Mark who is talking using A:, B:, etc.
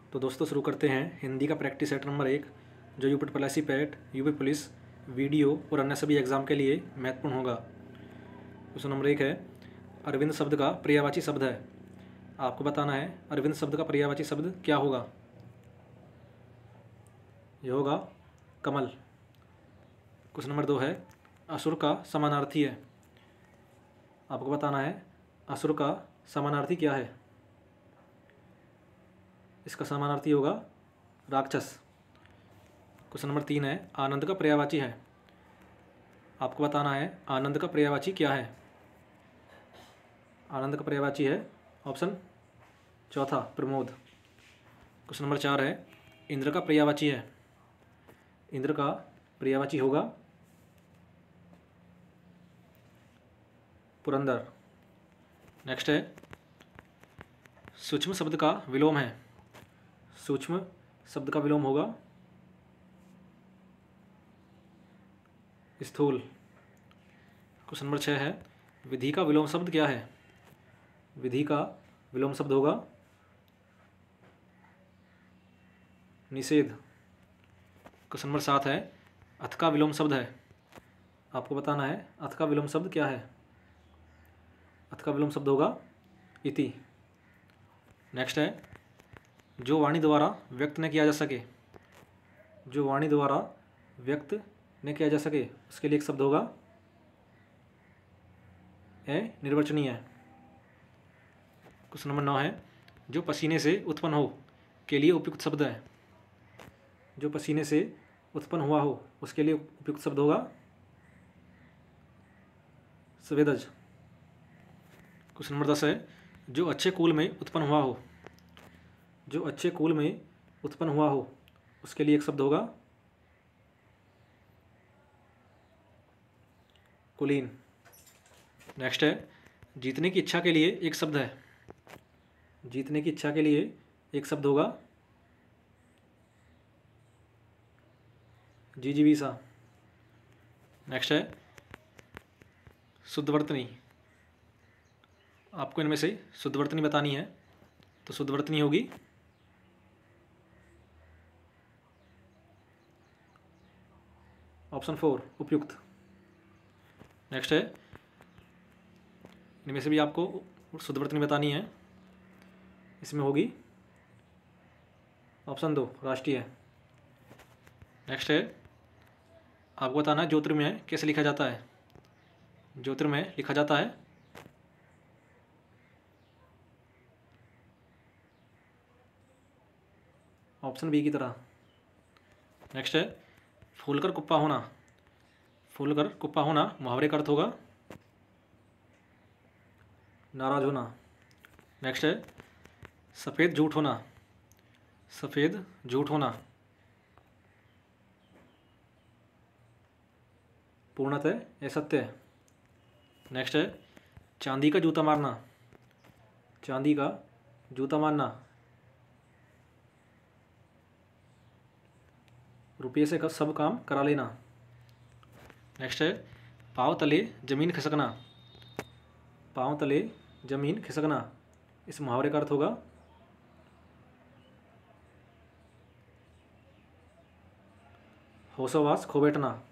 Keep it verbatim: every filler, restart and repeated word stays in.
A: तो दोस्तों शुरू करते हैं हिंदी का प्रैक्टिस सेट नंबर एक, जो यूपी पलासी पैट, यूपी पुलिस, वीडियो और अन्य सभी एग्जाम के लिए महत्वपूर्ण होगा। क्वेश्चन नंबर एक है, अरविंद शब्द का पर्यायवाची शब्द है। आपको बताना है अरविंद शब्द का पर्यायवाची शब्द क्या होगा। यह होगा कमल। क्वेश्चन नंबर दो है, असुर का समानार्थी है। आपको बताना है असुर का समानार्थी क्या है। इसका समानार्थी होगा राक्षस। क्वेश्चन नंबर तीन है, आनंद का पर्यायवाची है। आपको बताना है आनंद का पर्यायवाची क्या है। आनंद का पर्यायवाची है ऑप्शन चौथा प्रमोद। क्वेश्चन नंबर चार है, इंद्र का पर्यायवाची है। इंद्र का पर्यायवाची होगा पुरंदर। नेक्स्ट है, सूक्ष्म शब्द का विलोम है। सूक्ष्म शब्द का विलोम होगा स्थूल। क्वेश्चन नंबर छः है, विधि का विलोम शब्द क्या है। विधि का विलोम शब्द होगा निषेध। क्वेश्चन नंबर सात है, अथ का विलोम शब्द है। आपको बताना है अथ का विलोम शब्द क्या है। अथ का विलोम शब्द होगा इति। नेक्स्ट है, जो वाणी द्वारा व्यक्त न किया जा सके। जो वाणी द्वारा व्यक्त न किया जा सके उसके लिए एक शब्द होगा ए निर्वचनीय। क्वेश्चन नंबर नौ है, जो पसीने से उत्पन्न हो के लिए उपयुक्त शब्द है। जो पसीने से उत्पन्न हुआ हो उसके लिए उपयुक्त शब्द होगा स्वेदज। क्वेश्चन नंबर दस है, जो अच्छे कुल में उत्पन्न हुआ हो। जो अच्छे कुल में उत्पन्न हुआ हो उसके लिए एक शब्द होगा कुलीन। नेक्स्ट है, जीतने की इच्छा के लिए एक शब्द है। जीतने की इच्छा के लिए एक शब्द होगा जिजीविषा। नेक्स्ट है, शुद्धवर्तनी। आपको इनमें से शुद्धवर्तनी बतानी है, तो शुद्धवर्तनी होगी ऑप्शन फोर उपयुक्त। नेक्स्ट है, इनमें से भी आपको शुद्धवर्तनी बतानी है, इसमें होगी ऑप्शन दो राष्ट्रीय। नेक्स्ट है, आपको बताना है ज्योतिर्मय कैसे लिखा जाता है। ज्योतिर्मय लिखा जाता है ऑप्शन बी की तरह। नेक्स्ट है, फूलकर कुप्पा होना। फूलकर कुप्पा होना मुहावरे का अर्थ होगा नाराज होना। नेक्स्ट है, सफ़ेद झूठ होना। सफ़ेद झूठ होना पूर्णतः असत्य है। नेक्स्ट है, चांदी का जूता मारना। चांदी का जूता मारना रुपये से का सब काम करा लेना। नेक्स्ट है, पाँव तले जमीन खिसकना। पाँव तले जमीन खिसकना इस मुहावरे का अर्थ होगा होशोवास खो बैठना।